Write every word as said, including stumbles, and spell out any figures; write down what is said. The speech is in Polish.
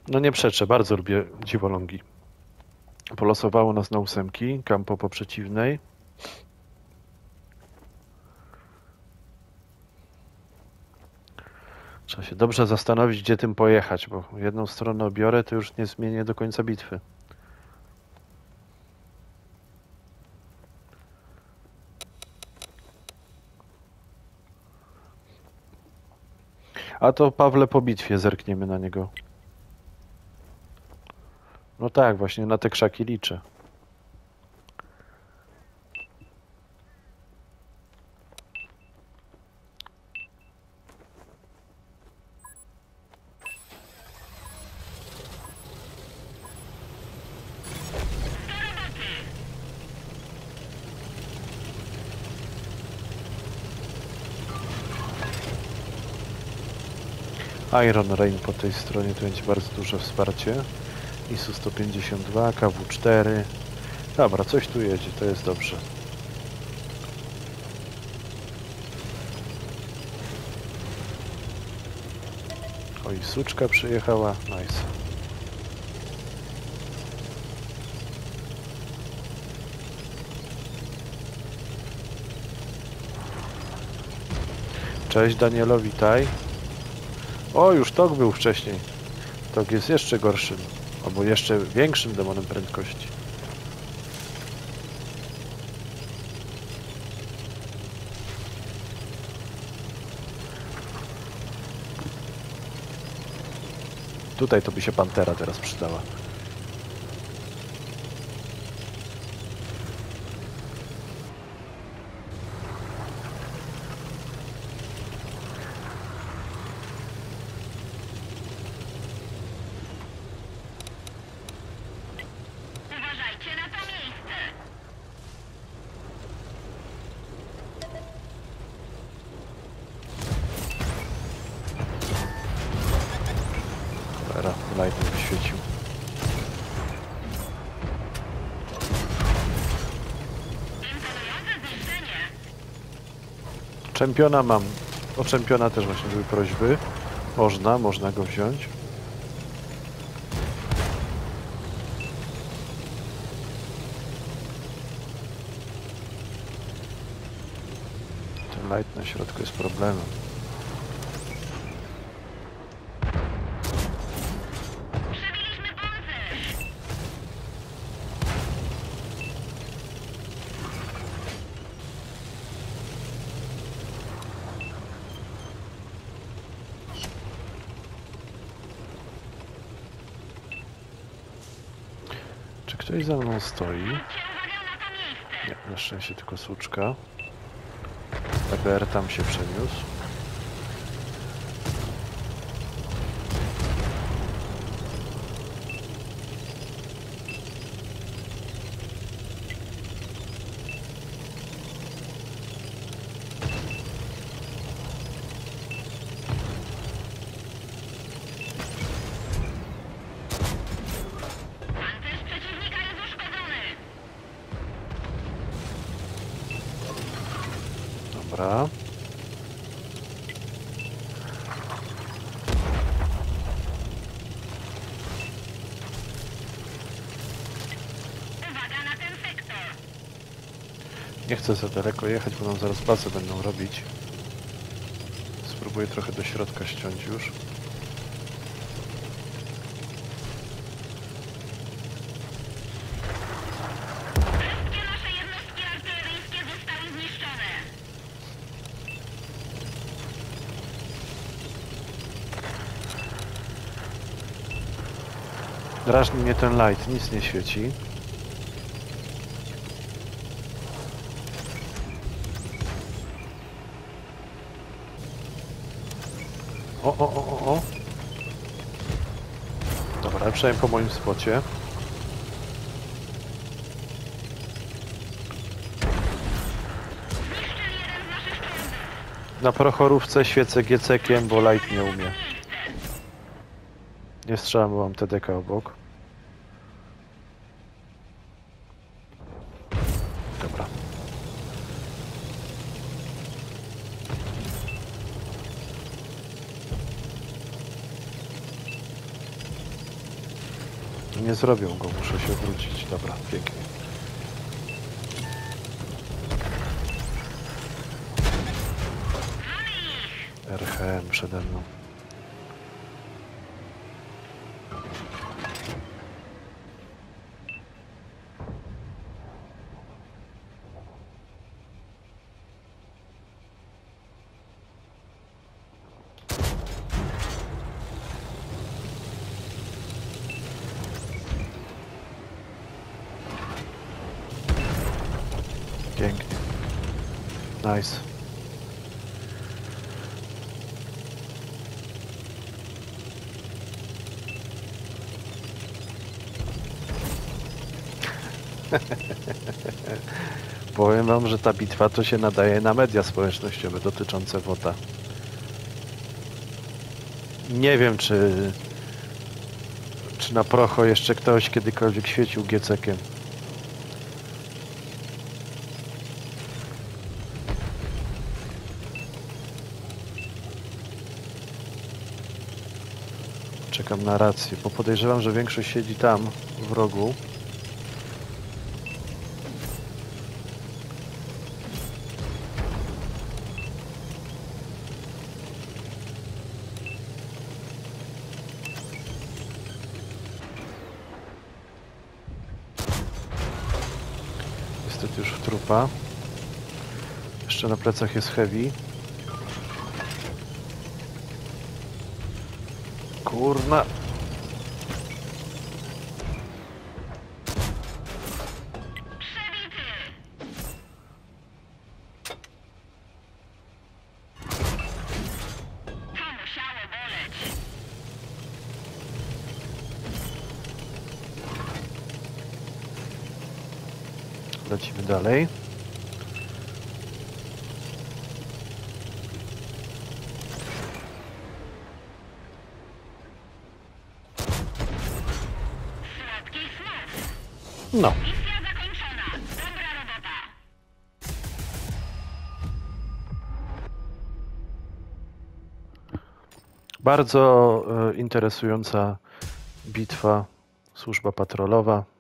No nie przeczę, bardzo lubię dziwolągi. Polosowało nas na ósemki, kampo po przeciwnej. Trzeba się dobrze zastanowić, gdzie tym pojechać, bo jedną stronę obiorę, to już nie zmienię do końca bitwy. A to Pawle po bitwie zerkniemy na niego. No tak, właśnie na te krzaki liczę. Iron Rain po tej stronie to będzie bardzo duże wsparcie. I S U sto pięćdziesiąt dwa, K W cztery. Dobra, coś tu jedzie, to jest dobrze. Oj, suczka przyjechała, nice. Cześć Danielo, witaj. O, już Tok był wcześniej. Tok jest jeszcze gorszym, albo jeszcze większym demonem prędkości. Tutaj to by się Pantera teraz przydała. Uważajcie na to miejsce! Cholera, Lightning wyświecił. Imponujące zniszczenie! Czempiona mam. O czempiona też właśnie były prośby. Można, można go wziąć. Ten light na środku jest problemem. Przebiliśmy pancerz! Czy ktoś za mną stoi? Zwróćcie uwagę na to miejsce! Nie, na szczęście tylko słuczka. E B R tam się przeniósł. Pancerz przeciwnika jest uszkodzony! Dobra. Uwaga na ten sektor! Nie chcę za daleko jechać, bo nam zaraz bazę będą robić. Spróbuję trochę do środka ściąć już. Wszystkie nasze jednostki artyleryjskie zostały zniszczone! Drażni mnie ten light, nic nie świeci. O, o, o, o, o. Dobra, przynajmniej po moim spocie. Zniszczyli jeden z naszych czołgów! Na prochorówce świecę G-cekiem, bo light nie umie. Nie strzelam, bo mam T D K obok. Dobra. Nie zrobią go, muszę się wrócić. Dobra, pięknie. R H M przede mną. Pięknie. Nice. Powiem wam, że ta bitwa to się nadaje na media społecznościowe dotyczące WOTA. Nie wiem, czy czy na procho jeszcze ktoś kiedykolwiek świecił giecekiem. Czekam na rację, bo podejrzewam, że większość siedzi tam, w rogu. Niestety już w trupa. Jeszcze na plecach jest heavy. Kurna. Przebity! To musiało boleć. Lecimy dalej. Słodki snów. No. Misja zakończona. Dobra robota. Bardzo e, interesująca bitwa, służba patrolowa.